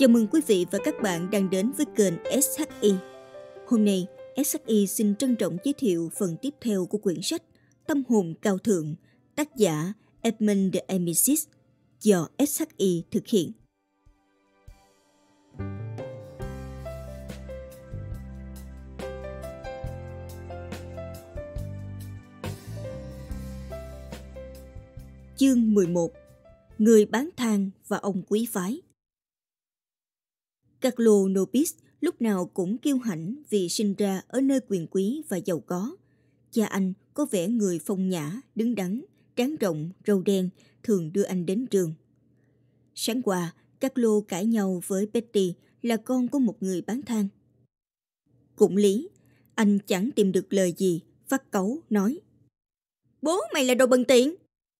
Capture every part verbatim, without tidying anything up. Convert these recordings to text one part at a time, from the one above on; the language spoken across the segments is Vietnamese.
Chào mừng quý vị và các bạn đang đến với kênh ét hát i. Hôm nay, ét hát i xin trân trọng giới thiệu phần tiếp theo của quyển sách Tâm hồn cao thượng, tác giả Edmund de Amicis, do ét hát i thực hiện. Chương mười một. Người bán than và ông quý phái. Carlo Nobis lúc nào cũng kiêu hãnh vì sinh ra ở nơi quyền quý và giàu có. Cha anh có vẻ người phong nhã, đứng đắn, trán rộng, râu đen, thường đưa anh đến trường. Sáng qua, Carlo cãi nhau với Betty là con của một người bán than. Cũng lý, anh chẳng tìm được lời gì, phát cáu nói: "Bố mày là đồ bần tiện!"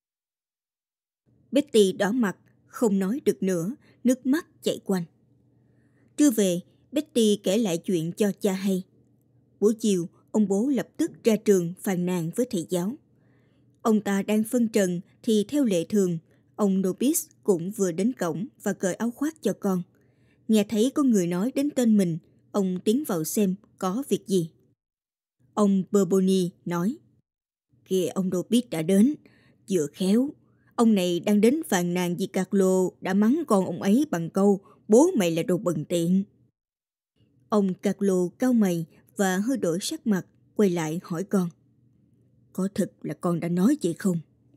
Betty đỏ mặt, không nói được nữa, nước mắt chảy quanh. Trưa về, Betty kể lại chuyện cho cha hay. Buổi chiều, ông bố lập tức ra trường phàn nàn với thầy giáo. Ông ta đang phân trần thì theo lệ thường, ông Nobis cũng vừa đến cổng và cởi áo khoác cho con. Nghe thấy có người nói đến tên mình, ông tiến vào xem có việc gì. Ông Borboni nói: "Kìa, ông Nobis đã đến, vừa khéo. Ông này đang đến phàn nàn vì Carlo đã mắng con ông ấy bằng câu bố mày là đồ bần tiện." Ông Carlo cau mày và hơi đổi sắc mặt, quay lại hỏi con: "Có thật là con đã nói vậy không?"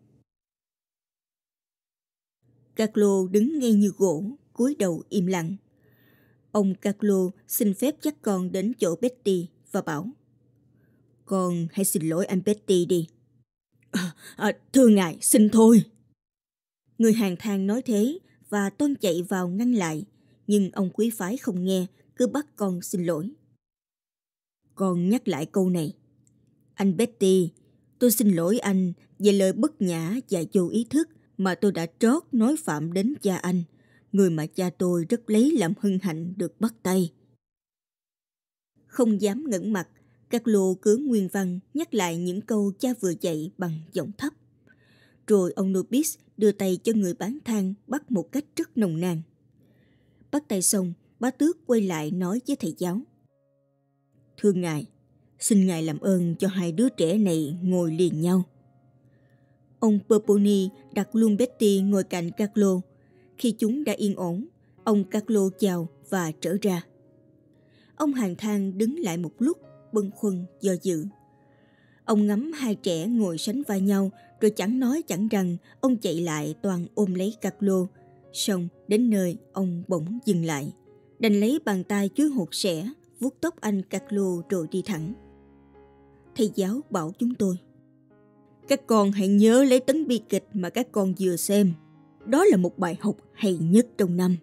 Carlo đứng ngay như gỗ, cúi đầu im lặng. Ông Carlo xin phép dắt con đến chỗ Betty và bảo: "Con hãy xin lỗi anh Betty đi." À, à, "Thưa ngài, xin thôi." Người hàng than nói thế và toan chạy vào ngăn lại, nhưng ông quý phái không nghe, cứ bắt con xin lỗi. "Con nhắc lại câu này. Anh Betty, tôi xin lỗi anh về lời bất nhã và vô ý thức mà tôi đã trót nói phạm đến cha anh, người mà cha tôi rất lấy làm hân hạnh được bắt tay." Không dám ngẩng mặt, Carlo cứ nguyên văn nhắc lại những câu cha vừa dạy bằng giọng thấp. Rồi ông Nobis đưa tay cho người bán than bắt một cách rất nồng nàn. Bắt tay xong, bá tước quay lại nói với thầy giáo: "Thưa ngài, xin ngài làm ơn cho hai đứa trẻ này ngồi liền nhau." Ông Borboni đặt luôn Betty ngồi cạnh Carlo. Khi chúng đã yên ổn, ông Carlo chào và trở ra. Ông hàng than đứng lại một lúc, bâng khuâng do dự. Ông ngắm hai trẻ ngồi sánh vai nhau, rồi chẳng nói chẳng rằng, ông chạy lại toàn ôm lấy Carlo. Xong đến nơi ông bỗng dừng lại, đành lấy bàn tay chuối hột sẻ vuốt tóc anh Carlo rồi đi thẳng. Thầy giáo bảo chúng tôi: "Các con hãy nhớ lấy tấn bi kịch mà các con vừa xem. Đó là một bài học hay nhất trong năm."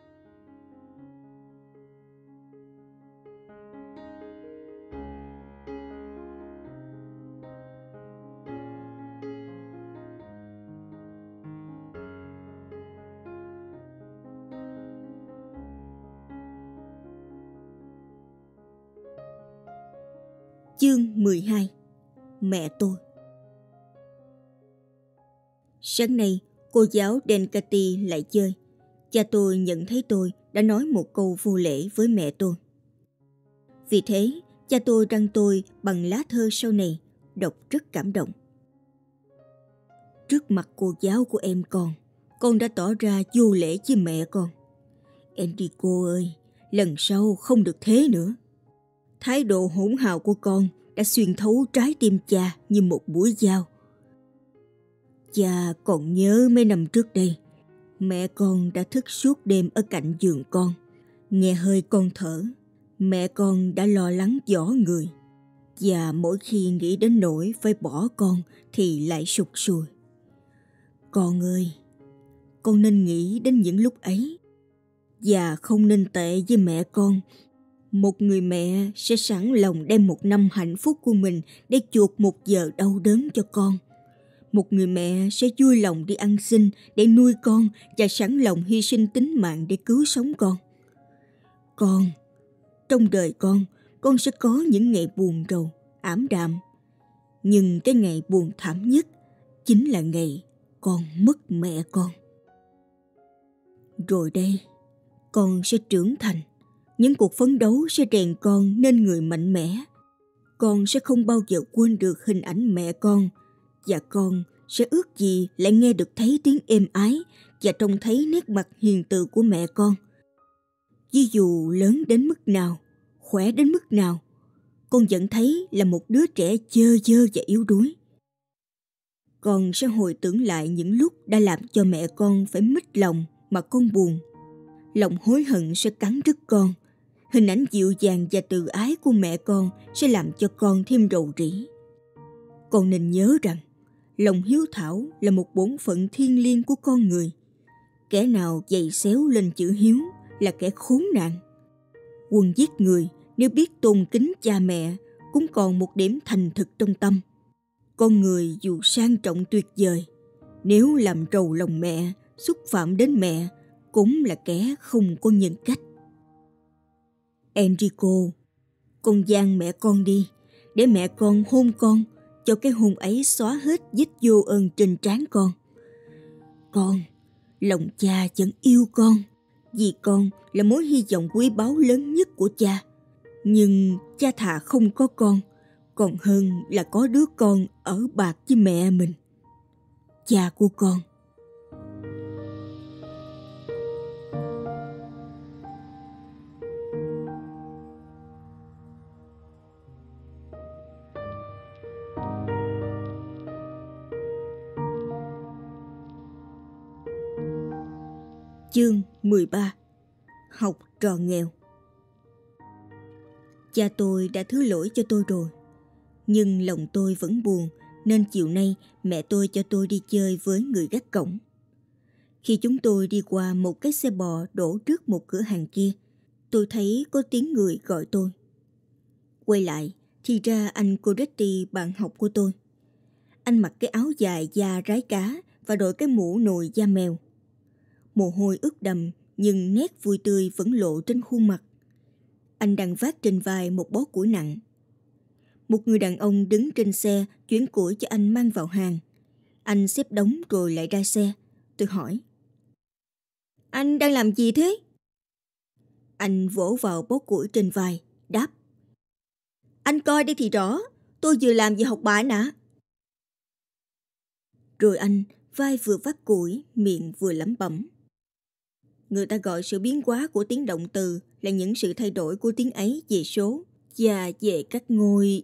Chương mười hai. Mẹ tôi. Sáng nay, cô giáo Dencati lại chơi. Cha tôi nhận thấy tôi đã nói một câu vô lễ với mẹ tôi. Vì thế, cha tôi răng tôi bằng lá thơ sau này, đọc rất cảm động. "Trước mặt cô giáo của em con, con đã tỏ ra vô lễ với mẹ con. Enrico ơi, lần sau không được thế nữa. Thái độ hỗn hào của con đã xuyên thấu trái tim cha như một mũi dao. Cha còn nhớ mấy năm trước đây, mẹ con đã thức suốt đêm ở cạnh giường con. Nghe hơi con thở, mẹ con đã lo lắng giỏ người. Và mỗi khi nghĩ đến nỗi phải bỏ con thì lại sụt sùi. Con ơi, con nên nghĩ đến những lúc ấy. Và không nên tệ với mẹ con. Một người mẹ sẽ sẵn lòng đem một năm hạnh phúc của mình để chuộc một giờ đau đớn cho con. Một người mẹ sẽ vui lòng đi ăn xin để nuôi con và sẵn lòng hy sinh tính mạng để cứu sống con. Con, trong đời con, con sẽ có những ngày buồn rầu, ảm đạm. Nhưng cái ngày buồn thảm nhất chính là ngày con mất mẹ con. Rồi đây, Con sẽ trưởng thành. Những cuộc phấn đấu sẽ rèn con nên người mạnh mẽ. Con sẽ không bao giờ quên được hình ảnh mẹ con. Và con sẽ ước gì lại nghe được thấy tiếng êm ái và trông thấy nét mặt hiền từ của mẹ con. Ví dụ lớn đến mức nào, khỏe đến mức nào, con vẫn thấy là một đứa trẻ chơ chơ và yếu đuối. Con sẽ hồi tưởng lại những lúc đã làm cho mẹ con phải mít lòng mà con buồn. Lòng hối hận sẽ cắn rứt con. Hình ảnh dịu dàng và từ ái của mẹ con sẽ làm cho con thêm rầu rĩ. Con nên nhớ rằng lòng hiếu thảo là một bổn phận thiêng liêng của con người. Kẻ nào giày xéo lên chữ hiếu là kẻ khốn nạn. Quân giết người nếu biết tôn kính cha mẹ cũng còn một điểm thành thực trong tâm. Con người dù sang trọng tuyệt vời, nếu làm trầu lòng mẹ, xúc phạm đến mẹ, cũng là kẻ không có nhân cách. Enrico, con giang mẹ con đi, để mẹ con hôn con, cho cái hôn ấy xóa hết vết vô ơn trên trán con. Con, lòng cha vẫn yêu con, vì con là mối hy vọng quý báu lớn nhất của cha. Nhưng cha thà không có con, còn hơn là có đứa con ở bạc với mẹ mình. Cha của con. Chương mười ba. Học trò nghèo. Cha tôi đã thứ lỗi cho tôi rồi, nhưng lòng tôi vẫn buồn nên chiều nay mẹ tôi cho tôi đi chơi với người gác cổng. Khi chúng tôi đi qua một cái xe bò đổ trước một cửa hàng kia, tôi thấy có tiếng người gọi tôi. Quay lại thì ra anh Coretti, bạn học của tôi. Anh mặc cái áo dài da rái cá và đội cái mũ nồi da mèo. Mồ hôi ướt đầm nhưng nét vui tươi vẫn lộ trên khuôn mặt. Anh đang vác trên vai một bó củi nặng. Một người đàn ông đứng trên xe chuyển củi cho anh mang vào hàng. Anh xếp đống rồi lại ra xe. Tôi hỏi: Anh đang làm gì thế? Anh vỗ vào bó củi trên vai, đáp: Anh coi đây thì rõ, tôi vừa làm vừa học bài nè. Rồi anh vai vừa vác củi, miệng vừa lẩm bẩm. Người ta gọi sự biến hóa của tiếng động từ là những sự thay đổi của tiếng ấy về số và về các ngôi.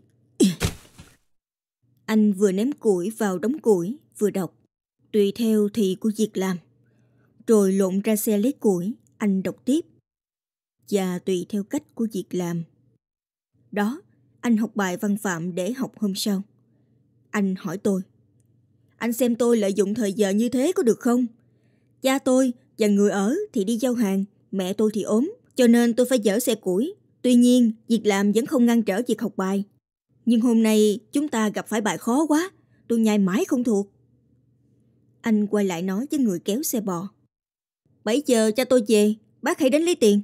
Anh vừa ném củi vào đống củi, vừa đọc: Tùy theo thì của việc làm. Rồi lộn ra xe lấy củi, anh đọc tiếp: Và tùy theo cách của việc làm. Đó, anh học bài văn phạm để học hôm sau. Anh hỏi tôi: Anh xem tôi lợi dụng thời giờ như thế có được không? Cha tôi và người ở thì đi giao hàng, mẹ tôi thì ốm, cho nên tôi phải dỡ xe củi. Tuy nhiên, việc làm vẫn không ngăn trở việc học bài. Nhưng hôm nay chúng ta gặp phải bài khó quá, tôi nhai mãi không thuộc. Anh quay lại nói với người kéo xe bò: Bảy giờ cha tôi về, bác hãy đến lấy tiền.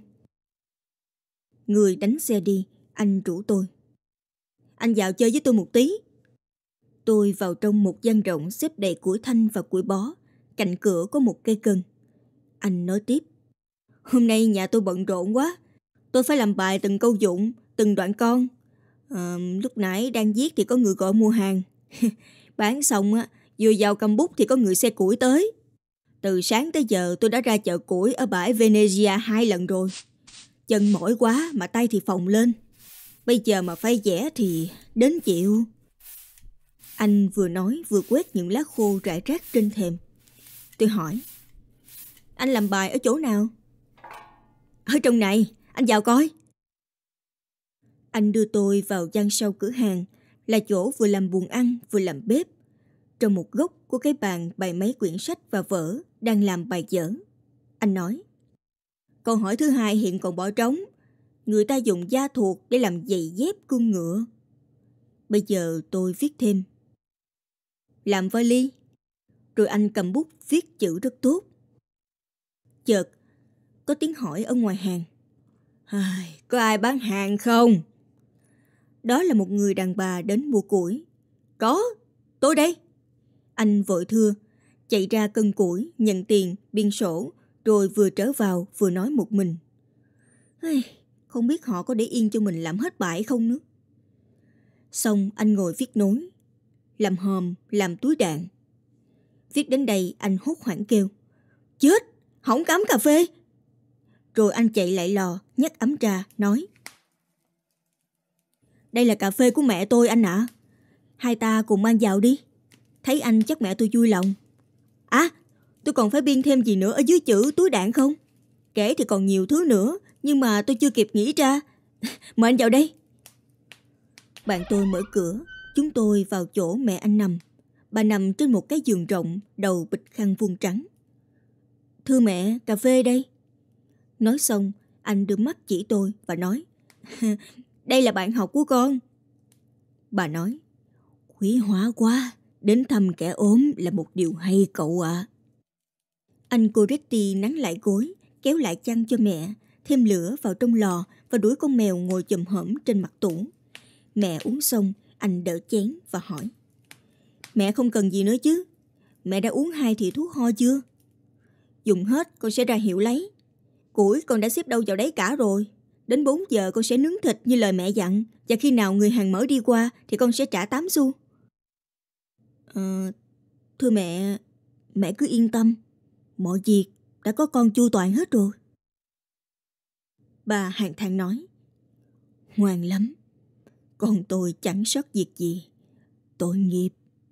Người đánh xe đi, anh rủ tôi: Anh vào chơi với tôi một tí. Tôi vào trong một gian rộng xếp đầy củi thanh và củi bó. Cạnh cửa có một cây cân. Anh nói tiếp: Hôm nay nhà tôi bận rộn quá. Tôi phải làm bài từng câu dụng, từng đoạn con. À, lúc nãy đang viết thì có người gọi mua hàng. Bán xong á, vừa vào cầm bút thì có người xe củi tới. Từ sáng tới giờ tôi đã ra chợ củi ở bãi Venezia hai lần rồi. Chân mỏi quá mà tay thì phồng lên. Bây giờ mà phải vẽ thì đến chịu. Anh vừa nói vừa quét những lá khô rải rác trên thềm. Tôi hỏi: Anh làm bài ở chỗ nào? Ở trong này, anh vào coi. Anh đưa tôi vào gian sau cửa hàng, là chỗ vừa làm buồng ăn vừa làm bếp. Trong một góc của cái bàn bày mấy quyển sách và vở đang làm bài vở. Anh nói: Câu hỏi thứ hai hiện còn bỏ trống. Người ta dùng da thuộc để làm giày dép cung ngựa. Bây giờ tôi viết thêm: Làm vali. Rồi anh cầm bút viết chữ rất tốt. Chợt có tiếng hỏi ở ngoài hàng: Ai, có ai bán hàng không? Đó là một người đàn bà đến mua củi. Có, tôi đây. Anh vội thưa, chạy ra cân củi, nhận tiền, biên sổ, rồi vừa trở vào vừa nói một mình. Không biết họ có để yên cho mình làm hết bài không nữa. Xong anh ngồi viết nối, làm hòm, làm túi đạn. Viết đến đây anh hốt hoảng kêu: chết, hỏng cả ấm cà phê. Rồi anh chạy lại lò, nhắc ấm trà, nói: đây là cà phê của mẹ tôi anh ạ. À. Hai ta cùng mang vào đi. Thấy anh chắc mẹ tôi vui lòng. À, tôi còn phải biên thêm gì nữa ở dưới chữ túi đạn không? Kể thì còn nhiều thứ nữa, nhưng mà tôi chưa kịp nghĩ ra. Mời anh vào đây. Bạn tôi mở cửa, chúng tôi vào chỗ mẹ anh nằm. Bà nằm trên một cái giường rộng, đầu bịch khăn vuông trắng. Thưa mẹ, cà phê đây. Nói xong, anh đưa mắt chỉ tôi và nói: đây là bạn học của con. Bà nói: quý hóa quá, đến thăm kẻ ốm là một điều hay cậu ạ. À. Anh Coretti nắn lại gối, kéo lại chăn cho mẹ, thêm lửa vào trong lò và đuổi con mèo ngồi chồm hổm trên mặt tủ. Mẹ uống xong, anh đỡ chén và hỏi: mẹ không cần gì nữa chứ? Mẹ đã uống hai thìa thuốc ho chưa? Dùng hết con sẽ ra hiệu lấy. Củi con đã xếp đâu vào đấy cả rồi. Đến bốn giờ con sẽ nướng thịt như lời mẹ dặn. Và khi nào người hàng mở đi qua thì con sẽ trả tám xu. Ờ, thưa mẹ, mẹ cứ yên tâm. Mọi việc đã có con chu toàn hết rồi. Bà hàng thang nói: ngoan lắm. Con tôi chẳng sót việc gì. Tội nghiệp.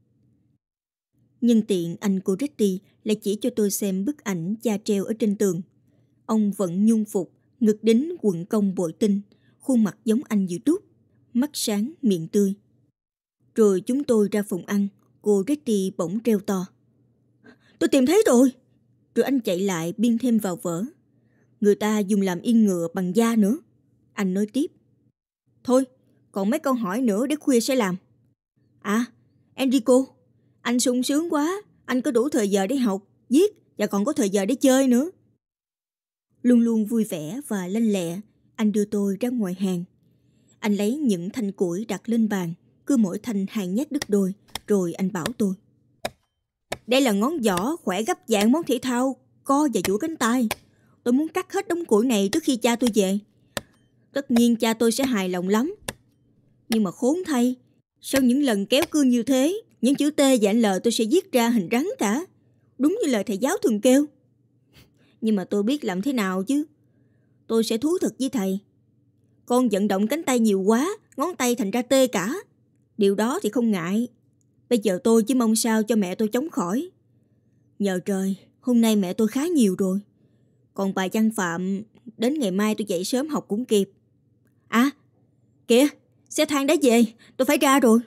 Nhân tiện anh Coretti lại chỉ cho tôi xem bức ảnh cha treo ở trên tường. Ông vận nhung phục, ngực đính quần công bội tinh, khuôn mặt giống anh như đúc, mắt sáng, miệng tươi. Rồi chúng tôi ra phòng ăn, Coretti bỗng reo to: tôi tìm thấy rồi. Rồi anh chạy lại biên thêm vào vở: người ta dùng làm yên ngựa bằng da nữa. Anh nói tiếp: thôi, còn mấy câu hỏi nữa để khuya sẽ làm. À, Enrico, anh sung sướng quá. Anh có đủ thời giờ để học, viết và còn có thời giờ để chơi nữa. Luôn luôn vui vẻ và lanh lẹ, anh đưa tôi ra ngoài hàng. Anh lấy những thanh củi đặt lên bàn, cứ mỗi thanh hai nhát đứt đôi. Rồi anh bảo tôi: đây là ngón giỏ khỏe gấp dạng món thể thao, co và duỗi cánh tay. Tôi muốn cắt hết đống củi này trước khi cha tôi về. Tất nhiên cha tôi sẽ hài lòng lắm. Nhưng mà khốn thay, sau những lần kéo cương như thế, những chữ T và L tôi sẽ viết ra hình rắn cả. Đúng như lời thầy giáo thường kêu. Nhưng mà tôi biết làm thế nào chứ. Tôi sẽ thú thật với thầy. Con vận động cánh tay nhiều quá, ngón tay thành ra tê cả. Điều đó thì không ngại. Bây giờ tôi chỉ mong sao cho mẹ tôi chống khỏi. Nhờ trời, hôm nay mẹ tôi khá nhiều rồi. Còn bài văn phạm, đến ngày mai tôi dậy sớm học cũng kịp. À, kìa, xe thang đã về, tôi phải ra rồi.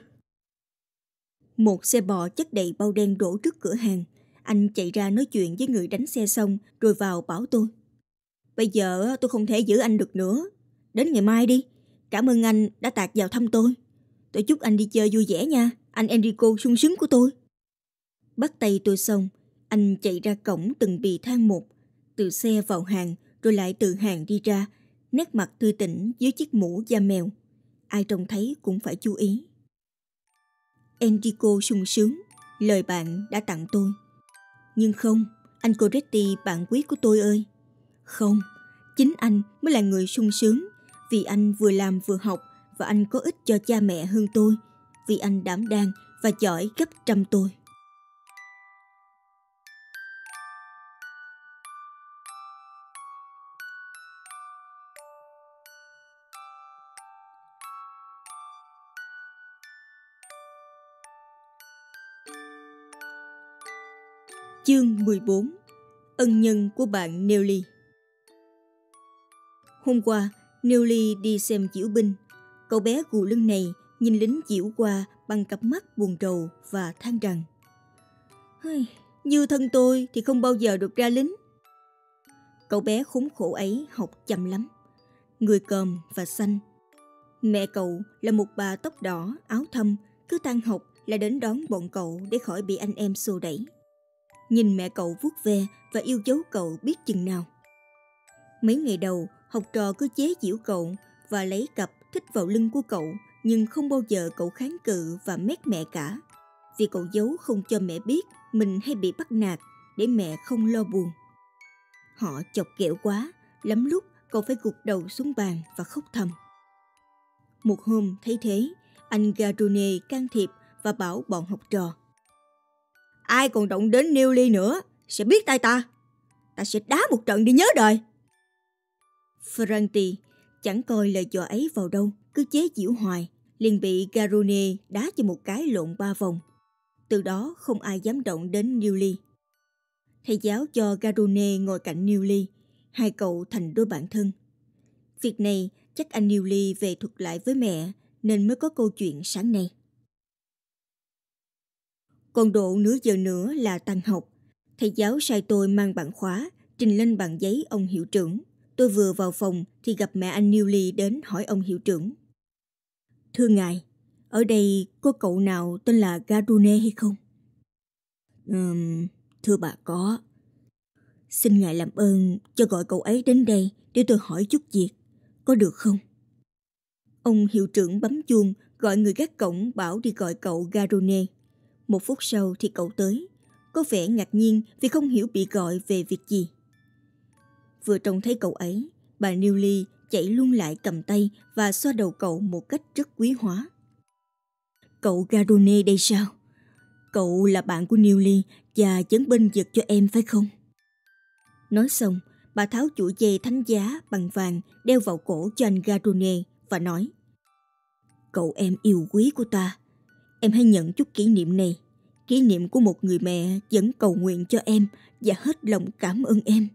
Một xe bò chất đầy bao đen đổ trước cửa hàng. Anh chạy ra nói chuyện với người đánh xe xong rồi vào bảo tôi: bây giờ tôi không thể giữ anh được nữa. Đến ngày mai đi. Cảm ơn anh đã tạt vào thăm tôi. Tôi chúc anh đi chơi vui vẻ nha, anh Enrico sung sướng của tôi. Bắt tay tôi xong, anh chạy ra cổng từng bì thang một, từ xe vào hàng rồi lại từ hàng đi ra, nét mặt tươi tỉnh dưới chiếc mũ da mèo. Ai trông thấy cũng phải chú ý. Enrico sung sướng, lời bạn đã tặng tôi. Nhưng không, anh Coretti bạn quý của tôi ơi. Không, chính anh mới là người sung sướng, vì anh vừa làm vừa học và anh có ích cho cha mẹ hơn tôi, vì anh đảm đang và giỏi gấp trăm tôi. Chương mười bốn. Ân nhân của bạn Nelly. Hôm qua, Nelly đi xem diễu binh. Cậu bé gù lưng này nhìn lính diễu qua bằng cặp mắt buồn rầu và than rằng: như thân tôi thì không bao giờ được ra lính. Cậu bé khốn khổ ấy học chậm lắm, người còm và xanh. Mẹ cậu là một bà tóc đỏ, áo thâm, cứ tan học là đến đón bọn cậu để khỏi bị anh em xô đẩy. Nhìn mẹ cậu vuốt ve và yêu dấu cậu biết chừng nào. Mấy ngày đầu, học trò cứ chế giễu cậu và lấy cặp thích vào lưng của cậu, nhưng không bao giờ cậu kháng cự và mét mẹ cả, vì cậu giấu không cho mẹ biết mình hay bị bắt nạt để mẹ không lo buồn. Họ chọc ghẹo quá, lắm lúc cậu phải gục đầu xuống bàn và khóc thầm. Một hôm thấy thế, anh Garrone can thiệp và bảo bọn học trò: ai còn động đến Newly nữa sẽ biết tay ta. Ta sẽ đá một trận để nhớ đời. Franti chẳng coi lời dọa ấy vào đâu, cứ chế giễu hoài, liền bị Garrone đá cho một cái lộn ba vòng. Từ đó không ai dám động đến Newly. Thầy giáo cho Garrone ngồi cạnh Newly, hai cậu thành đôi bạn thân. Việc này chắc anh Newly về thuật lại với mẹ nên mới có câu chuyện sáng nay. Còn độ nửa giờ nữa là tan học. Thầy giáo sai tôi mang bản khóa, trình lên bàn giấy ông hiệu trưởng. Tôi vừa vào phòng thì gặp mẹ anh Newly đến hỏi ông hiệu trưởng: thưa ngài, ở đây có cậu nào tên là Garrone hay không? Ừm, thưa bà có. Xin ngài làm ơn cho gọi cậu ấy đến đây để tôi hỏi chút việc, có được không? Ông hiệu trưởng bấm chuông gọi người gác cổng bảo đi gọi cậu Garrone. Một phút sau thì cậu tới, có vẻ ngạc nhiên vì không hiểu bị gọi về việc gì. Vừa trông thấy cậu ấy, bà Newly chạy luôn lại cầm tay và xoa đầu cậu một cách rất quý hóa. Cậu Garrone đây sao? Cậu là bạn của Newly và vẫn bên vực cho em phải không? Nói xong, bà tháo chuỗi dây thánh giá bằng vàng đeo vào cổ cho anh Garrone và nói: cậu em yêu quý của ta, em hãy nhận chút kỷ niệm này, kỷ niệm của một người mẹ vẫn cầu nguyện cho em và hết lòng cảm ơn em.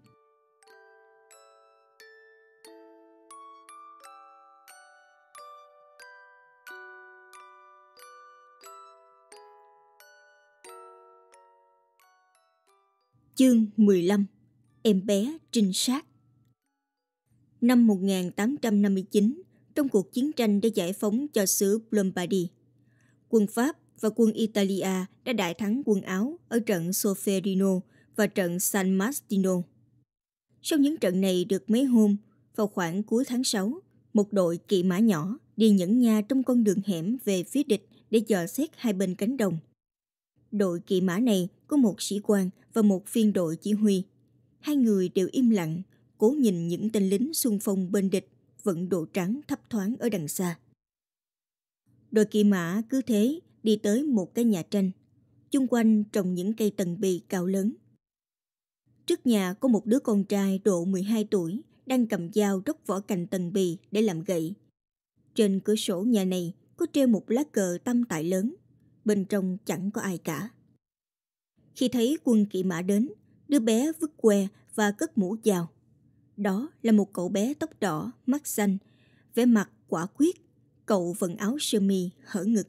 Chương mười lăm. Em bé trinh sát. Năm một nghìn tám trăm năm mươi chín, trong cuộc chiến tranh để giải phóng cho xứ Lombardy, quân Pháp và quân Italia đã đại thắng quân Áo ở trận Solferino và trận San Martino. Sau những trận này được mấy hôm, vào khoảng cuối tháng sáu, một đội kỵ mã nhỏ đi nhẫn nha trong con đường hẻm về phía địch để dò xét hai bên cánh đồng. Đội kỵ mã này có một sĩ quan và một phiên đội chỉ huy. Hai người đều im lặng, cố nhìn những tên lính xung phong bên địch vận đồ trắng thấp thoáng ở đằng xa. Đội kỵ mã cứ thế đi tới một cái nhà tranh, chung quanh trồng những cây tần bì cao lớn. Trước nhà có một đứa con trai độ mười hai tuổi đang cầm dao róc vỏ cành tần bì để làm gậy. Trên cửa sổ nhà này có treo một lá cờ tam tại lớn, bên trong chẳng có ai cả. Khi thấy quân kỵ mã đến, đứa bé vứt que và cất mũ vào. Đó là một cậu bé tóc đỏ, mắt xanh, vẻ mặt quả quyết. Cậu vận áo sơ mi hở ngực.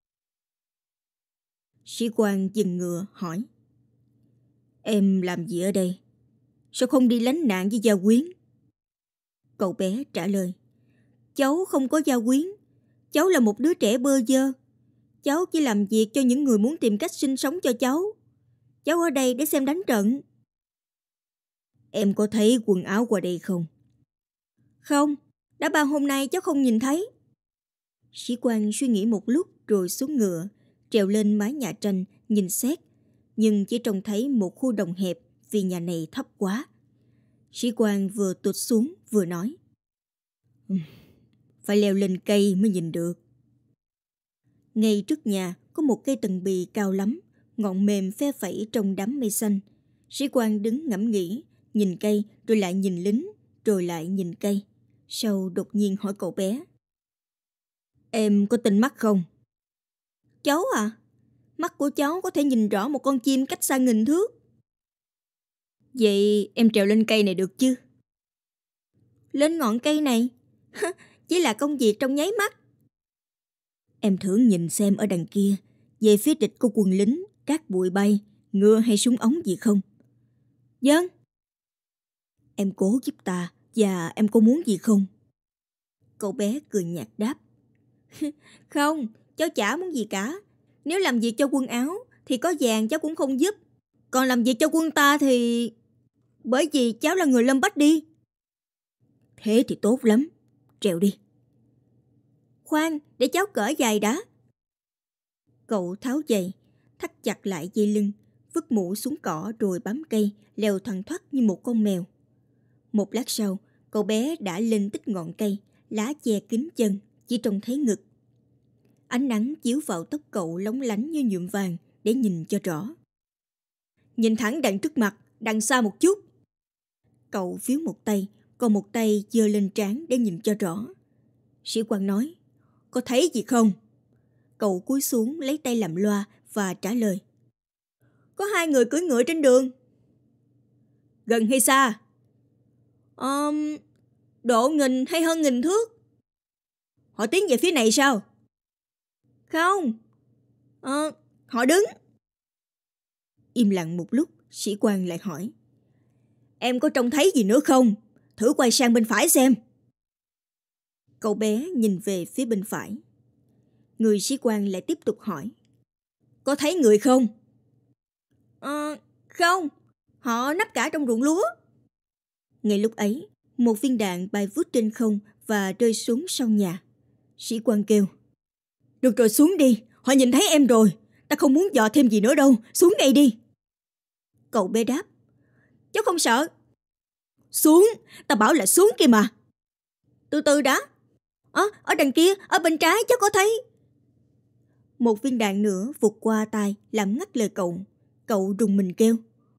Sĩ quan dừng ngựa hỏi: em làm gì ở đây? Sao không đi lánh nạn với gia quyến? Cậu bé trả lời: cháu không có gia quyến. Cháu là một đứa trẻ bơ vơ. Cháu chỉ làm việc cho những người muốn tìm cách sinh sống cho cháu. Cháu ở đây để xem đánh trận. Em có thấy quần áo qua đây không? Không, đã bao hôm nay cháu không nhìn thấy. Sĩ quan suy nghĩ một lúc rồi xuống ngựa, trèo lên mái nhà tranh nhìn xét, nhưng chỉ trông thấy một khu đồng hẹp vì nhà này thấp quá. Sĩ quan vừa tụt xuống vừa nói: phải leo lên cây mới nhìn được. Ngay trước nhà có một cây tần bì cao lắm, ngọn mềm phe phẩy trong đám mây xanh. Sĩ quan đứng ngẫm nghĩ, nhìn cây rồi lại nhìn lính, rồi lại nhìn cây. Sau đột nhiên hỏi cậu bé: em có tinh mắt không? Cháu à? Mắt của cháu có thể nhìn rõ một con chim cách xa nghìn thước. Vậy em trèo lên cây này được chứ? Lên ngọn cây này? Chỉ là công việc trong nháy mắt. Em thử nhìn xem ở đằng kia, về phía địch có quân lính, cát bụi bay, ngựa hay súng ống gì không? Vâng. Em cố giúp ta, và em có muốn gì không? Cậu bé cười nhạt đáp: không, cháu chả muốn gì cả. Nếu làm việc cho quân Áo thì có vàng cháu cũng không giúp. Còn làm việc cho quân ta thì... bởi vì cháu là người Lâm Bách đi. Thế thì tốt lắm, trèo đi. Khoan, để cháu cởi giày đã. Cậu tháo giày, thắt chặt lại dây lưng, vứt mũ xuống cỏ rồi bám cây, leo thoăn thoắt như một con mèo. Một lát sau, cậu bé đã lên tích ngọn cây, lá che kín chân, chỉ trông thấy ngực. Ánh nắng chiếu vào tóc cậu lóng lánh như nhuộm vàng để nhìn cho rõ. Nhìn thẳng đằng trước mặt, đằng xa một chút. Cậu víu một tay, còn một tay giơ lên trán để nhìn cho rõ. Sĩ quan nói, có thấy gì không? Cậu cúi xuống lấy tay làm loa và trả lời. Có hai người cưỡi ngựa trên đường. Gần hay xa? Um, độ nghìn hay hơn nghìn thước. Họ tiến về phía này sao? Không. Ờ, họ đứng. Im lặng một lúc, sĩ quan lại hỏi. Em có trông thấy gì nữa không? Thử quay sang bên phải xem. Cậu bé nhìn về phía bên phải. Người sĩ quan lại tiếp tục hỏi. Có thấy người không? Ờ, không. Họ nấp cả trong ruộng lúa. Ngay lúc ấy, một viên đạn bay vút trên không và rơi xuống sau nhà. Sĩ quan kêu. Được rồi, xuống đi. Họ nhìn thấy em rồi. Ta không muốn dò thêm gì nữa đâu. Xuống ngay đi. Cậu bé đáp. Cháu không sợ. Xuống. Ta bảo là xuống kia mà. Từ từ đã. Ờ, ở đằng kia, ở bên trái cháu có thấy. Một viên đạn nữa vụt qua tai làm ngắt lời cậu. Cậu rùng mình kêu.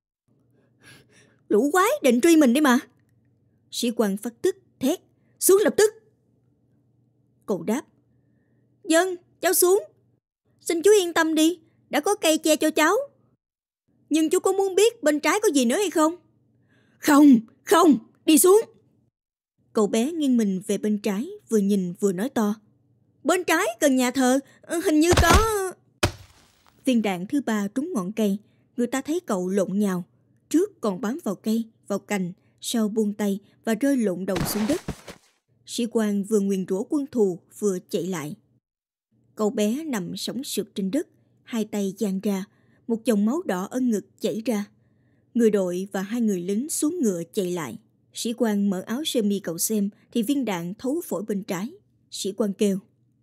Lũ quái định truy mình đi mà. Sĩ quan phát tức thét. Xuống lập tức. Cậu đáp. Dân, cháu xuống. Xin chú yên tâm đi. Đã có cây che cho cháu. Nhưng chú có muốn biết bên trái có gì nữa hay không? Không, không, đi xuống. Cậu bé nghiêng mình về bên trái, vừa nhìn vừa nói to. Bên trái gần nhà thờ, hình như có... Viên đạn thứ ba trúng ngọn cây. Người ta thấy cậu lộn nhào. Trước còn bám vào cây, vào cành, sau buông tay và rơi lộn đầu xuống đất. Sĩ quan vừa nguyền rủa quân thù vừa chạy lại. Cậu bé nằm sóng sượt trên đất, hai tay dang ra, một dòng máu đỏ ở ngực chảy ra. Người đội và hai người lính xuống ngựa chạy lại. Sĩ quan mở áo sơ mi cậu xem thì viên đạn thấu phổi bên trái. Sĩ quan kêu.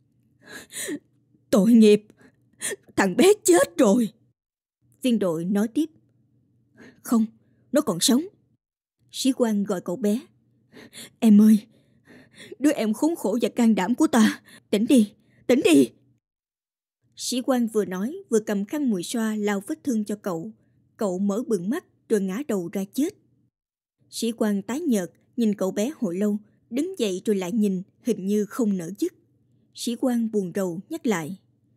Tội nghiệp, thằng bé chết rồi. Viên đội nói tiếp. Không, nó còn sống. Sĩ quan gọi cậu bé. Em ơi, đứa em khốn khổ và can đảm của ta, tỉnh đi, tỉnh đi. Sĩ quan vừa nói vừa cầm khăn mùi xoa lau vết thương cho cậu. Cậu mở bừng mắt rồi ngã đầu ra chết. Sĩ quan tái nhợt nhìn cậu bé hồi lâu, đứng dậy rồi lại nhìn, hình như không nỡ dứt. Sĩ quan buồn rầu nhắc lại.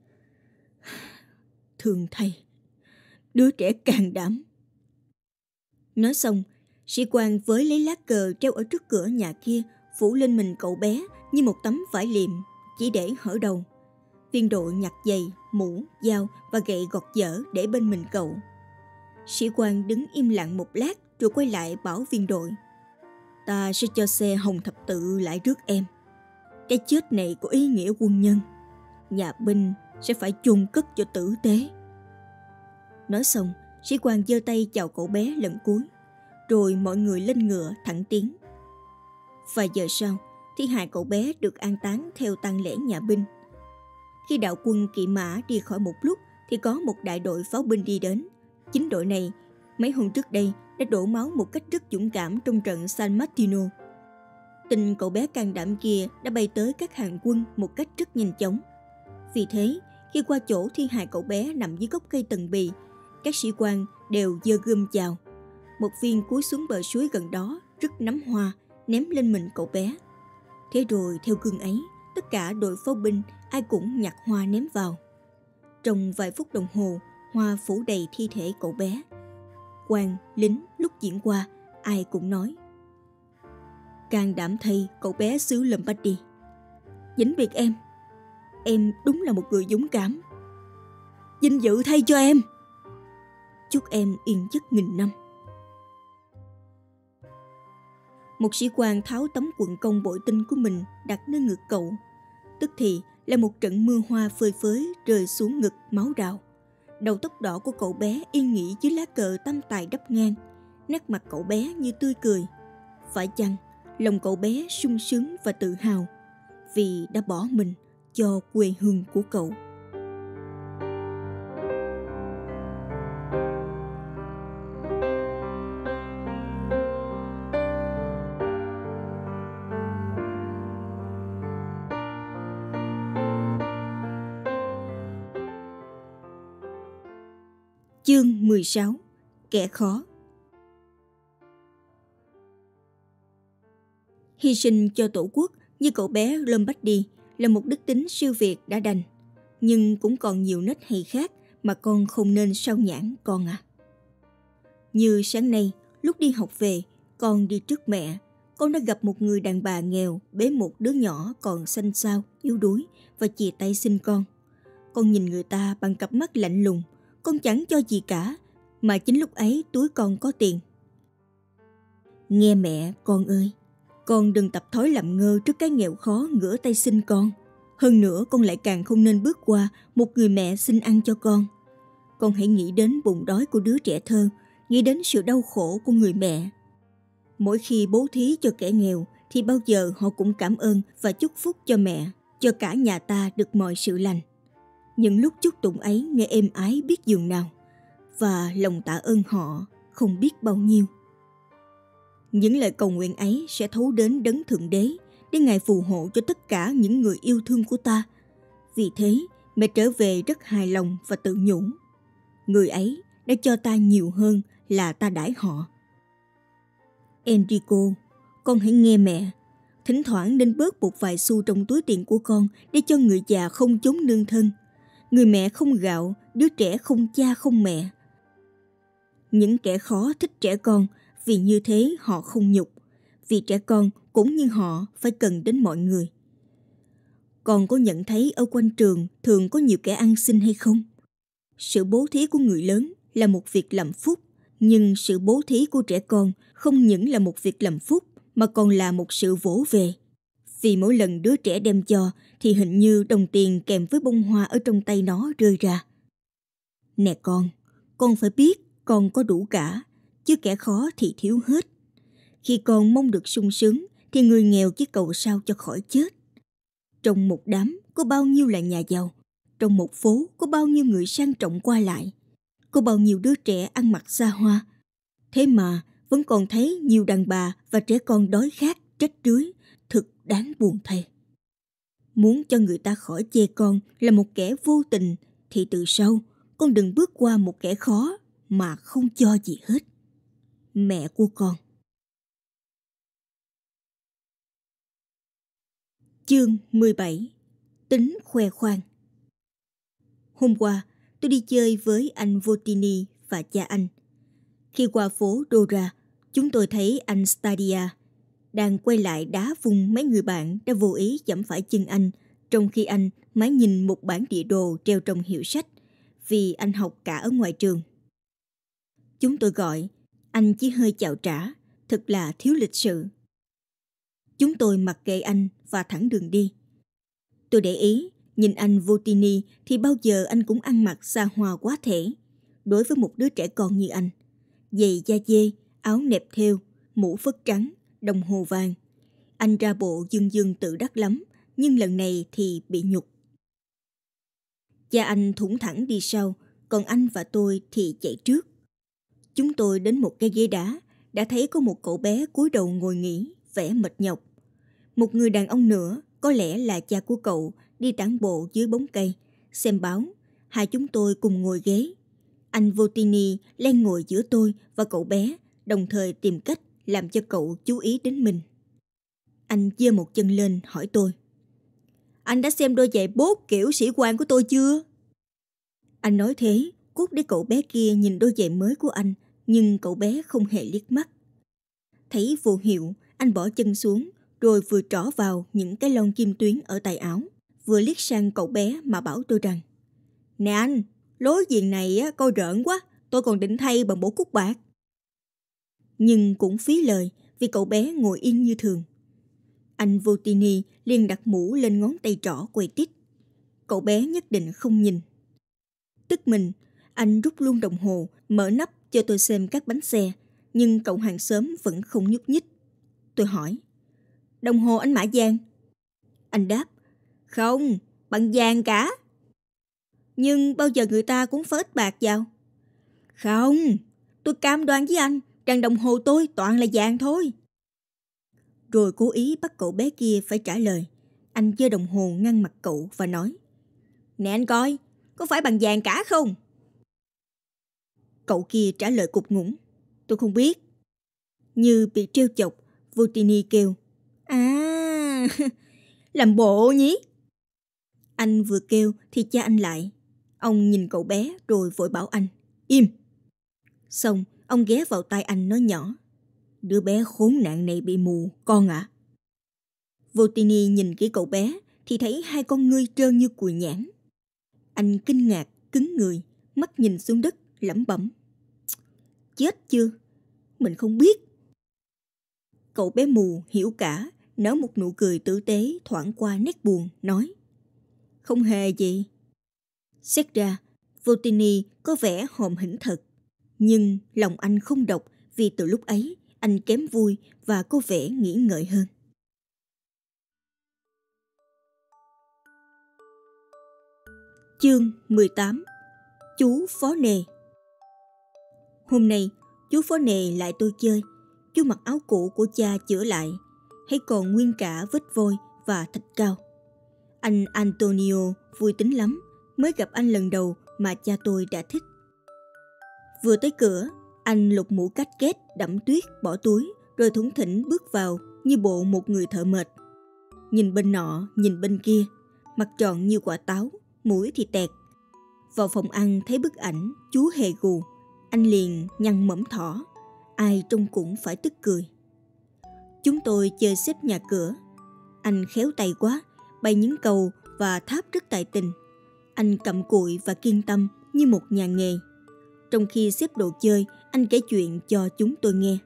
Thương thầy, đứa trẻ can đảm. Nói xong, sĩ quan với lấy lá cờ treo ở trước cửa nhà kia, phủ lên mình cậu bé như một tấm vải liệm, chỉ để hở đầu. Viên đội nhặt giày, mũ, dao và gậy gọt dở để bên mình cậu. Sĩ quan đứng im lặng một lát rồi quay lại bảo viên đội. Ta sẽ cho xe Hồng Thập Tự lại rước em. Cái chết này có ý nghĩa quân nhân. Nhà binh sẽ phải chôn cất cho tử tế. Nói xong, sĩ quan giơ tay chào cậu bé lần cuối. Rồi mọi người lên ngựa thẳng tiến. Vài giờ sau, thi hài cậu bé được an táng theo tang lễ nhà binh. Khi đạo quân kỵ mã đi khỏi một lúc thì có một đại đội pháo binh đi đến. Chính đội này mấy hôm trước đây đã đổ máu một cách rất dũng cảm trong trận San Martino. Tin cậu bé can đảm kia đã bay tới các hàng quân một cách rất nhanh chóng. Vì thế, khi qua chỗ thi hài cậu bé nằm dưới gốc cây tần bì, các sĩ quan đều giơ gươm chào. Một viên cúi xuống bờ suối gần đó rứt nắm hoa ném lên mình cậu bé. Thế rồi theo gương ấy, tất cả đội pháo binh ai cũng nhặt hoa ném vào. Trong vài phút đồng hồ, hoa phủ đầy thi thể cậu bé. Quan, lính lúc diễn qua, ai cũng nói. Can đảm thay cậu bé xứ Lombardy. Vĩnh biệt em. Em đúng là một người dũng cảm. Vinh dự thay cho em. Chúc em yên giấc nghìn năm. Một sĩ quan tháo tấm quần công bội tinh của mình đặt nơi ngực cậu. Tức thì là một trận mưa hoa phơi phới rơi xuống ngực máu rào. Đầu tóc đỏ của cậu bé yên nghỉ dưới lá cờ tam tài đắp ngang. Nét mặt cậu bé như tươi cười. Phải chăng lòng cậu bé sung sướng và tự hào vì đã bỏ mình cho quê hương của cậu. Chương mười sáu. Kẻ khó. Hy sinh cho tổ quốc như cậu bé Lombardi là một đức tính siêu việt đã đành. Nhưng cũng còn nhiều nết hay khác mà con không nên sao nhãng con à. Như sáng nay, lúc đi học về, con đi trước mẹ, con đã gặp một người đàn bà nghèo bế một đứa nhỏ còn xanh xao, yếu đuối và chìa tay xin con. Con nhìn người ta bằng cặp mắt lạnh lùng, con chẳng cho gì cả, mà chính lúc ấy túi con có tiền. Nghe mẹ, con ơi, con đừng tập thói làm ngơ trước cái nghèo khó ngửa tay xin con. Hơn nữa con lại càng không nên bước qua một người mẹ xin ăn cho con. Con hãy nghĩ đến bụng đói của đứa trẻ thơ, nghĩ đến sự đau khổ của người mẹ. Mỗi khi bố thí cho kẻ nghèo thì bao giờ họ cũng cảm ơn và chúc phúc cho mẹ, cho cả nhà ta được mọi sự lành. Những lúc chúc tụng ấy nghe êm ái biết dường nào, và lòng tạ ơn họ không biết bao nhiêu. Những lời cầu nguyện ấy sẽ thấu đến Đấng Thượng Đế để Ngài phù hộ cho tất cả những người yêu thương của ta. Vì thế, mẹ trở về rất hài lòng và tự nhủ. Người ấy đã cho ta nhiều hơn là ta đãi họ. Enrico, con hãy nghe mẹ. Thỉnh thoảng nên bớt một vài xu trong túi tiền của con để cho người già không chốn nương thân. Người mẹ không gạo, đứa trẻ không cha không mẹ. Những kẻ khó thích trẻ con, vì như thế họ không nhục. Vì trẻ con cũng như họ phải cần đến mọi người. Con có nhận thấy ở quanh trường thường có nhiều kẻ ăn xin hay không? Sự bố thí của người lớn là một việc làm phúc, nhưng sự bố thí của trẻ con không những là một việc làm phúc mà còn là một sự vỗ về. Vì mỗi lần đứa trẻ đem cho thì hình như đồng tiền kèm với bông hoa ở trong tay nó rơi ra. Nè con, con phải biết con có đủ cả, chứ kẻ khó thì thiếu hết. Khi con mong được sung sướng thì người nghèo chỉ cầu sao cho khỏi chết. Trong một đám có bao nhiêu là nhà giàu, trong một phố có bao nhiêu người sang trọng qua lại, có bao nhiêu đứa trẻ ăn mặc xa hoa. Thế mà vẫn còn thấy nhiều đàn bà và trẻ con đói khát, trách rưới, thực đáng buồn thay. Muốn cho người ta khỏi chê con là một kẻ vô tình thì từ sau con đừng bước qua một kẻ khó mà không cho gì hết. Mẹ của con. Chương mười bảy. Tính khoe khoang. Hôm qua, tôi đi chơi với anh Votini và cha anh. Khi qua phố Dora, chúng tôi thấy anh Stadia đang quay lại đá vung mấy người bạn đã vô ý giẫm phải chân anh, trong khi anh mãi nhìn một bản địa đồ treo trong hiệu sách, vì anh học cả ở ngoài trường. Chúng tôi gọi, anh chỉ hơi chào trả, thật là thiếu lịch sự. Chúng tôi mặc kệ anh và thẳng đường đi. Tôi để ý, nhìn anh Votini thì bao giờ anh cũng ăn mặc xa hoa quá thể. Đối với một đứa trẻ con như anh, giày da dê, áo nẹp thêu, mũ phất trắng, đồng hồ vàng. Anh ra bộ dương dương tự đắc lắm, nhưng lần này thì bị nhục. Cha anh thủng thẳng đi sau, còn anh và tôi thì chạy trước. Chúng tôi đến một cái ghế đá, đã thấy có một cậu bé cúi đầu ngồi nghỉ, vẻ mệt nhọc. Một người đàn ông nữa, có lẽ là cha của cậu, đi tản bộ dưới bóng cây, xem báo. Hai chúng tôi cùng ngồi ghế. Anh Votini len ngồi giữa tôi và cậu bé, đồng thời tìm cách làm cho cậu chú ý đến mình. Anh giơ một chân lên hỏi tôi. Anh đã xem đôi giày bốt kiểu sĩ quan của tôi chưa? Anh nói thế, cốt để cậu bé kia nhìn đôi giày mới của anh, nhưng cậu bé không hề liếc mắt. Thấy vô hiệu, anh bỏ chân xuống, rồi vừa trỏ vào những cái lon kim tuyến ở tay áo, vừa liếc sang cậu bé mà bảo tôi rằng: Nè anh, lối viền này á, coi rợn quá, tôi còn định thay bằng bộ cúc bạc. Nhưng cũng phí lời, vì cậu bé ngồi yên như thường. Anh Votini liền đặt mũ lên ngón tay trỏ quay tít. Cậu bé nhất định không nhìn. Tức mình, anh rút luôn đồng hồ, mở nắp cho tôi xem các bánh xe, nhưng cậu hàng xóm vẫn không nhúc nhích. Tôi hỏi: Đồng hồ anh mã vàng? Anh đáp: Không, bằng vàng cả. Nhưng bao giờ người ta cũng phết bạc vào? Không, tôi cam đoan với anh rằng đồng hồ tôi toàn là vàng thôi. Rồi cố ý bắt cậu bé kia phải trả lời. Anh giơ đồng hồ ngăn mặt cậu và nói: Nè anh coi, có phải bằng vàng cả không? Cậu kia trả lời cục ngủng. Tôi không biết. Như bị trêu chọc, Votini kêu. À, làm bộ nhỉ? Anh vừa kêu thì cha anh lại. Ông nhìn cậu bé rồi vội bảo anh. Im. Xong, ông ghé vào tai anh nói nhỏ. Đứa bé khốn nạn này bị mù, con ạ. À. Votini nhìn kỹ cậu bé thì thấy hai con ngươi trơn như cùi nhãn. Anh kinh ngạc, cứng người, mắt nhìn xuống đất, lẩm bẩm. Chết chưa? Mình không biết. Cậu bé mù hiểu cả, nở một nụ cười tử tế thoảng qua nét buồn, nói. Không hề gì. Xét ra, Votini có vẻ hòm hỉnh thật. Nhưng lòng anh không độc vì từ lúc ấy anh kém vui và có vẻ nghĩ ngợi hơn. Chương mười tám. Chú Phó Nề. Hôm nay, chú Phó Nề lại tôi chơi. Chú mặc áo cũ của cha chữa lại, hay còn nguyên cả vết vôi và thạch cao. Anh Antonio vui tính lắm, mới gặp anh lần đầu mà cha tôi đã thích. Vừa tới cửa, anh lục mũ cát két đẫm tuyết bỏ túi, rồi thủng thỉnh bước vào như bộ một người thợ mệt. Nhìn bên nọ, nhìn bên kia, mặt tròn như quả táo, mũi thì tẹt. Vào phòng ăn thấy bức ảnh chú hề gù, anh liền nhăn mẫm thỏ, ai trông cũng phải tức cười. Chúng tôi chơi xếp nhà cửa. Anh khéo tay quá, bày những cầu và tháp rất tài tình. Anh cặm cụi và kiên tâm như một nhà nghề. Trong khi xếp đồ chơi, anh kể chuyện cho chúng tôi nghe.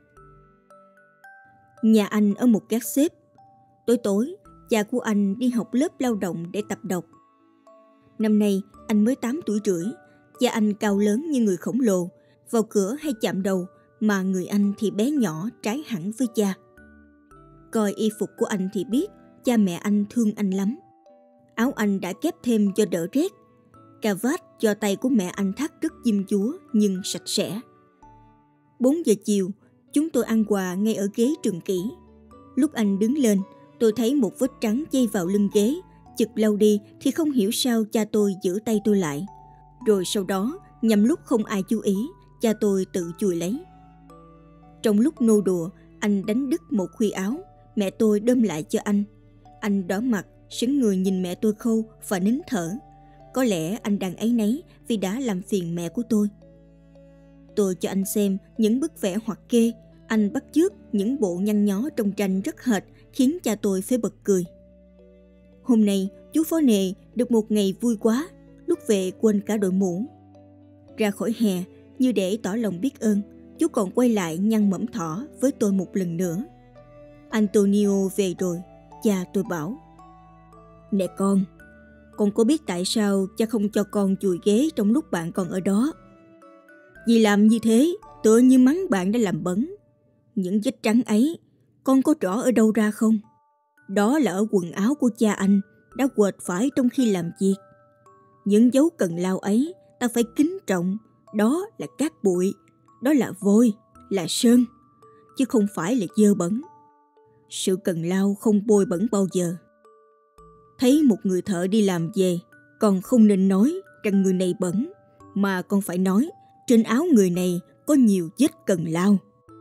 Nhà anh ở một gác xếp. Tối tối, cha của anh đi học lớp lao động để tập đọc. Năm nay, anh mới tám tuổi rưỡi. Cha anh cao lớn như người khổng lồ, vào cửa hay chạm đầu, mà người anh thì bé nhỏ trái hẳn với cha. Coi y phục của anh thì biết cha mẹ anh thương anh lắm. Áo anh đã kép thêm cho đỡ rét. Cà vạt do tay của mẹ anh thắt rất diêm dúa nhưng sạch sẽ. Bốn giờ chiều, chúng tôi ăn quà ngay ở ghế trường kỷ. Lúc anh đứng lên, tôi thấy một vết trắng dây vào lưng ghế. Chực lâu đi thì không hiểu sao cha tôi giữ tay tôi lại. Rồi sau đó, nhằm lúc không ai chú ý, cha tôi tự chùi lấy. Trong lúc nô đùa, anh đánh đứt một khuy áo. Mẹ tôi đơm lại cho anh. Anh đỏ mặt, sững người nhìn mẹ tôi khâu và nín thở. Có lẽ anh đang áy náy vì đã làm phiền mẹ của tôi. Tôi cho anh xem những bức vẽ hoặc kê. Anh bắt chước những bộ nhăn nhó trong tranh rất hệt, khiến cha tôi phải bật cười. Hôm nay, chú Phó Nề được một ngày vui quá, lúc về quên cả đội mũ. Ra khỏi hè, như để tỏ lòng biết ơn, chú còn quay lại nhăn mẫm thỏ với tôi một lần nữa. Antonio về rồi, cha tôi bảo. Nè con, con có biết tại sao cha không cho con chùi ghế trong lúc bạn còn ở đó? Vì làm như thế, tựa như mắng bạn đã làm bẩn. Những vết trắng ấy, con có rõ ở đâu ra không? Đó là ở quần áo của cha anh đã quệt phải trong khi làm việc. Những dấu cần lao ấy ta phải kính trọng. Đó là cát bụi, đó là vôi, là sơn, chứ không phải là dơ bẩn. Sự cần lao không bôi bẩn bao giờ. Thấy một người thợ đi làm về, còn không nên nói rằng người này bẩn, mà con phải nói trên áo người này có nhiều vết cần lao.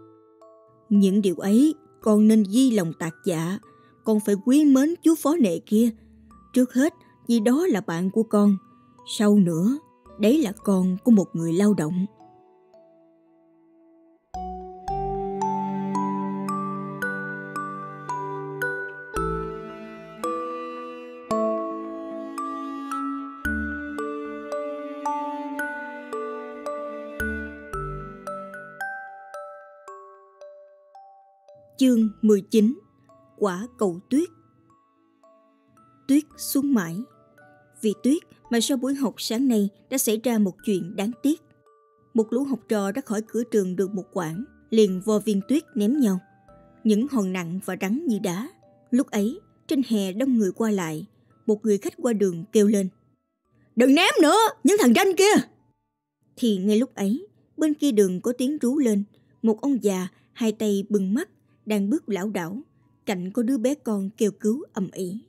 Những điều ấy con nên ghi lòng tạc dạ. Con phải quý mến chú Phó Nề kia. Trước hết vì đó là bạn của con. Sau nữa, đấy là con của một người lao động. Chương mười chín. Quả cầu tuyết. Tuyết xuống mãi. Vì tuyết mà sau buổi học sáng nay đã xảy ra một chuyện đáng tiếc. Một lũ học trò đã khỏi cửa trường được một quãng, liền vo viên tuyết ném nhau. Những hòn nặng và rắn như đá. Lúc ấy, trên hè đông người qua lại, một người khách qua đường kêu lên. Đừng ném nữa, những thằng ranh kia! Thì ngay lúc ấy, bên kia đường có tiếng rú lên. Một ông già, hai tay bưng mắt, đang bước lảo đảo. Cạnh có đứa bé con kêu cứu ầm ĩ.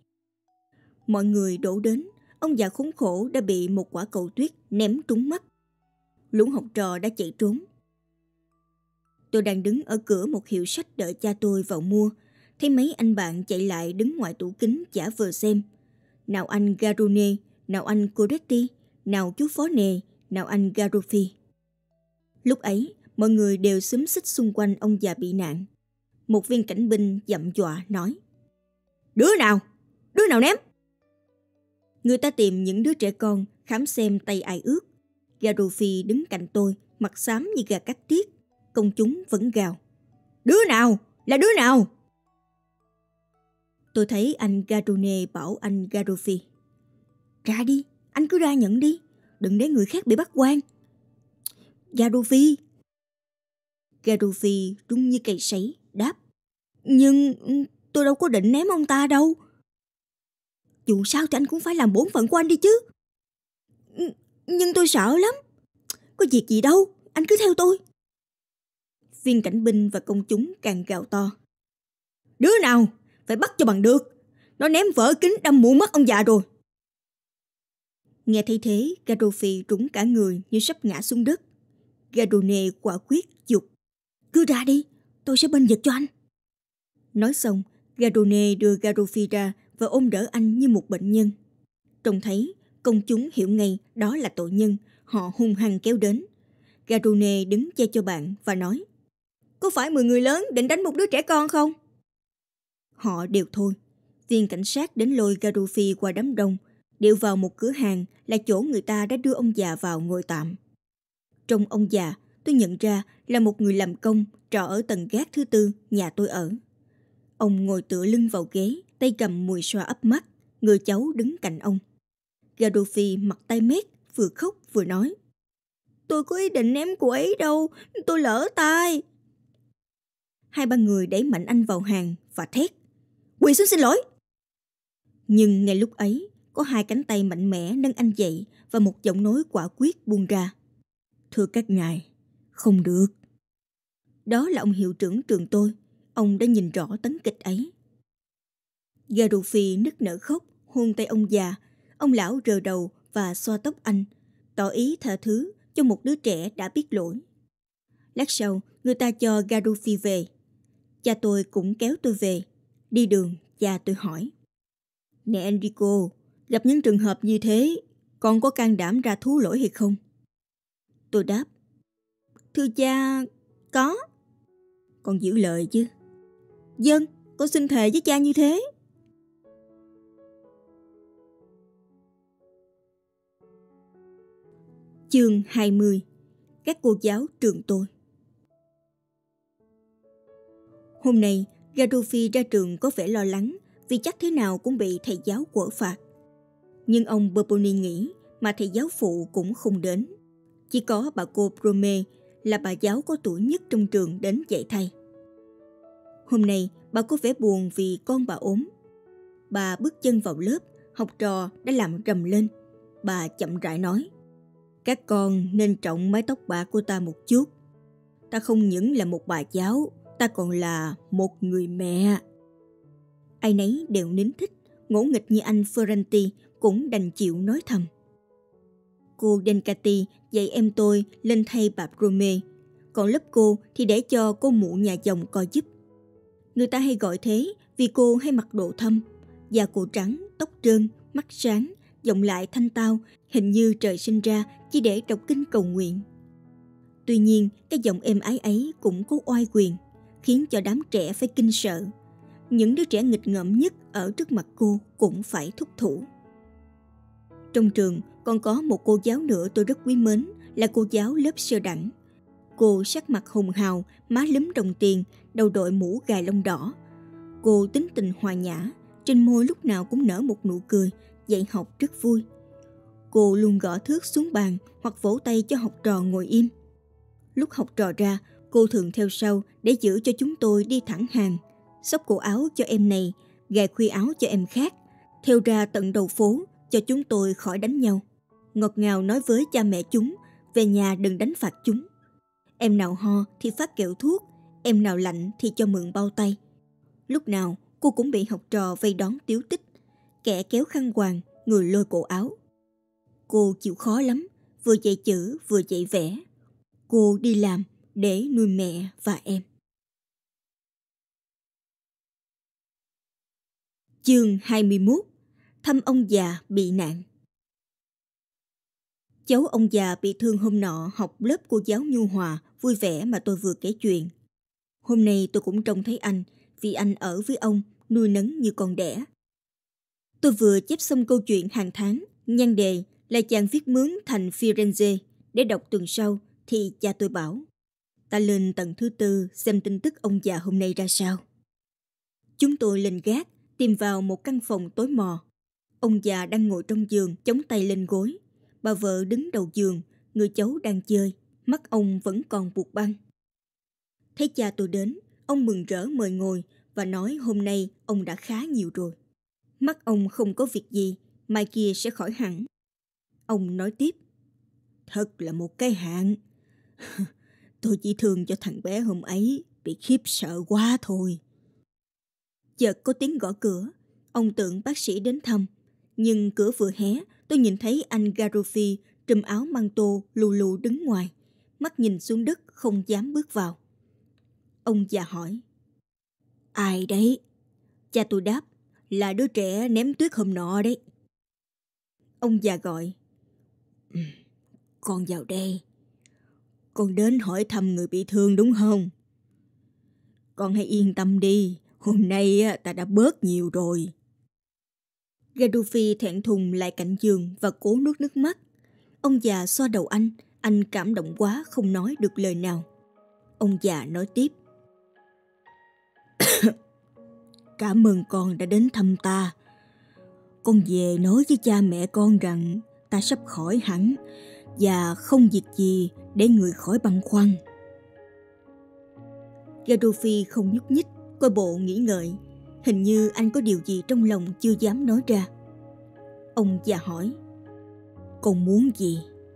Mọi người đổ đến. Ông già khốn khổ đã bị một quả cầu tuyết ném trúng mắt. lũ học trò đã chạy trốn. Tôi đang đứng ở cửa một hiệu sách đợi cha tôi vào mua, thấy mấy anh bạn chạy lại đứng ngoài tủ kính giả vờ xem. Nào anh Garone, nào anh Coretti, nào chú phó nề, nào anh Garoffi. Lúc ấy, mọi người đều xúm xít xung quanh ông già bị nạn. Một viên cảnh binh dặm dọa nói: Đứa nào? Đứa nào ném? Người ta tìm những đứa trẻ con, khám xem tay ai ướt. Garoffi đứng cạnh tôi, mặt xám như gà cắt tiết. Công chúng vẫn gào: Đứa nào? Là đứa nào? Tôi thấy anh Garone bảo anh Garoffi: Ra đi, anh cứ ra nhận đi, đừng để người khác bị bắt quan. Garoffi. Garoffi rung như cày sấy, đáp: Nhưng tôi đâu có định ném ông ta đâu. Dù sao thì anh cũng phải làm bổn phận của anh đi chứ. Nhưng tôi sợ lắm. Có việc gì đâu, anh cứ theo tôi. Viên cảnh binh và công chúng càng gào to: Đứa nào? Phải bắt cho bằng được. Nó ném vỡ kính đâm mù mắt ông già rồi. Nghe thấy thế, Garoffi trũng cả người như sắp ngã xuống đất. Garone quả quyết giục: Cứ ra đi, tôi sẽ bênh vực cho anh. Nói xong, Garone đưa Garoffi ra và ôm đỡ anh như một bệnh nhân. Trông thấy, công chúng hiểu ngay đó là tội nhân, họ hung hăng kéo đến. Garone đứng che cho bạn và nói: Có phải mười người lớn định đánh một đứa trẻ con không? Họ đều thôi. Viên cảnh sát đến lôi Garoffi qua đám đông, điệu vào một cửa hàng là chỗ người ta đã đưa ông già vào ngồi tạm. Trong ông già, tôi nhận ra là một người làm công trọ ở tầng gác thứ tư nhà tôi ở. Ông ngồi tựa lưng vào ghế, tay cầm mùi xoa ấp mắt, người cháu đứng cạnh ông. Garoffi mặt tay mét, vừa khóc vừa nói: Tôi có ý định ném cô ấy đâu, tôi lỡ tay. Hai ba người đẩy mạnh anh vào hàng và thét: Quỳ xuống xin lỗi. Nhưng ngay lúc ấy, có hai cánh tay mạnh mẽ nâng anh dậy và một giọng nói quả quyết buông ra: Thưa các ngài, không được. Đó là ông hiệu trưởng trường tôi. Ông đã nhìn rõ tấn kịch ấy. Garoffi nức nở khóc, hôn tay ông già. Ông lão rờ đầu và xoa tóc anh, tỏ ý tha thứ cho một đứa trẻ đã biết lỗi. Lát sau, người ta cho Garoffi về. Cha tôi cũng kéo tôi về. Đi đường, cha tôi hỏi: Nè Enrico, gặp những trường hợp như thế, con có can đảm ra thú lỗi hay không? Tôi đáp: Thưa cha, có. Con giữ lời chứ? Vâng, con xin thề với cha như thế. Chương hai mươi. Các cô giáo trường tôi. Hôm nay, Garoffi ra trường có vẻ lo lắng vì chắc thế nào cũng bị thầy giáo quở phạt. Nhưng ông Boboni nghĩ mà thầy giáo phụ cũng không đến. Chỉ có bà cô Brome là bà giáo có tuổi nhất trong trường đến dạy thay. Hôm nay, bà có vẻ buồn vì con bà ốm. Bà bước chân vào lớp, học trò đã làm rầm lên. Bà chậm rãi nói: Các con nên trọng mái tóc bạc của ta một chút. Ta không những là một bà giáo, ta còn là một người mẹ. Ai nấy đều nín thinh, ngỗ nghịch như anh Ferranti cũng đành chịu nói thầm. Cô Dencati dạy em tôi lên thay bà Brome, còn lớp cô thì để cho cô mụ nhà dòng coi giúp. Người ta hay gọi thế vì cô hay mặc đồ thâm, da cô trắng, tóc trơn, mắt sáng, giọng lại thanh tao, hình như trời sinh ra chỉ để đọc kinh cầu nguyện. Tuy nhiên, cái giọng êm ái ấy cũng có oai quyền, khiến cho đám trẻ phải kinh sợ. Những đứa trẻ nghịch ngợm nhất ở trước mặt cô cũng phải thúc thủ. Trong trường còn có một cô giáo nữa tôi rất quý mến, là cô giáo lớp sơ đẳng. Cô sắc mặt hồng hào, má lúm đồng tiền, đầu đội mũ gài lông đỏ. Cô tính tình hòa nhã, trên môi lúc nào cũng nở một nụ cười, dạy học rất vui. Cô luôn gõ thước xuống bàn hoặc vỗ tay cho học trò ngồi im. Lúc học trò ra, cô thường theo sau để giữ cho chúng tôi đi thẳng hàng, xốc cổ áo cho em này, gài khuy áo cho em khác, theo ra tận đầu phố cho chúng tôi khỏi đánh nhau. Ngọt ngào nói với cha mẹ chúng, về nhà đừng đánh phạt chúng. Em nào ho thì phát kẹo thuốc, em nào lạnh thì cho mượn bao tay. Lúc nào cô cũng bị học trò vây đón tíu tích, kẻ kéo khăn quàng, người lôi cổ áo. Cô chịu khó lắm, vừa dạy chữ vừa dạy vẽ. Cô đi làm để nuôi mẹ và em. Chương hai mươi mốt. Thăm ông già bị nạn. Cháu ông già bị thương hôm nọ học lớp cô giáo nhu hòa, vui vẻ mà tôi vừa kể chuyện. Hôm nay tôi cũng trông thấy anh, vì anh ở với ông, nuôi nấng như con đẻ. Tôi vừa chép xong câu chuyện hàng tháng, nhan đề là chàng viết mướn thành Firenze để đọc tuần sau, thì cha tôi bảo: ta lên tầng thứ tư xem tin tức ông già hôm nay ra sao. Chúng tôi lên gác, tìm vào một căn phòng tối mò. Ông già đang ngồi trong giường, chống tay lên gối. Bà vợ đứng đầu giường, người cháu đang chơi, mắt ông vẫn còn buộc băng. Thấy cha tôi đến, ông mừng rỡ mời ngồi và nói hôm nay ông đã khá nhiều rồi. Mắt ông không có việc gì, mai kia sẽ khỏi hẳn. Ông nói tiếp: thật là một cái hạn. Tôi chỉ thương cho thằng bé hôm ấy bị khiếp sợ quá thôi. Chợt có tiếng gõ cửa. Ông tưởng bác sĩ đến thăm. Nhưng cửa vừa hé, tôi nhìn thấy anh Garoffi trùm áo manto lù lù đứng ngoài, mắt nhìn xuống đất không dám bước vào. Ông già hỏi: ai đấy? Cha tôi đáp: là đứa trẻ ném tuyết hôm nọ đấy. Ông già gọi: ừ, con vào đây. Con đến hỏi thăm người bị thương đúng không? Con hãy yên tâm đi, hôm nay ta đã bớt nhiều rồi. Gaddafi thẹn thùng lại cạnh giường và cố nuốt nước mắt. Ông già xoa đầu anh, anh cảm động quá không nói được lời nào. Ông già nói tiếp: cảm ơn con đã đến thăm ta. Con về nói với cha mẹ con rằng ta sắp khỏi hẳn và không việc gì để người khỏi băn khoăn. Gaddafi không nhúc nhích, coi bộ nghĩ ngợi. Hình như anh có điều gì trong lòng chưa dám nói ra. Ông già hỏi: con muốn gì?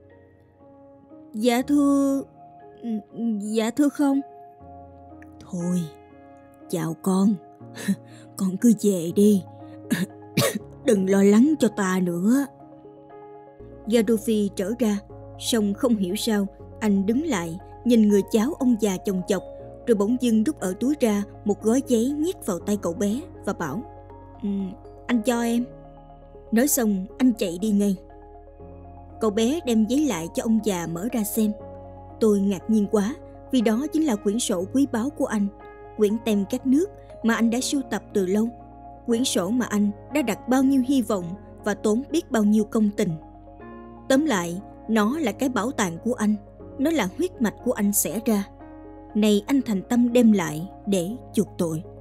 Dạ thưa... Dạ thưa không. Thôi, chào con. Con cứ về đi. Đừng lo lắng cho ta nữa. Gaddafi trở ra, song không hiểu sao anh đứng lại nhìn người cháu ông già chồng chọc, rồi bỗng dưng rút ở túi ra một gói giấy nhét vào tay cậu bé và bảo: um, anh cho em. Nói xong anh chạy đi ngay. Cậu bé đem giấy lại cho ông già mở ra xem. Tôi ngạc nhiên quá, vì đó chính là quyển sổ quý báu của anh, quyển tem các nước mà anh đã sưu tập từ lâu, quyển sổ mà anh đã đặt bao nhiêu hy vọng và tốn biết bao nhiêu công tình. Tóm lại, nó là cái bảo tàng của anh, nó là huyết mạch của anh xẻ ra. Này anh thành tâm đem lại để chuộc tội.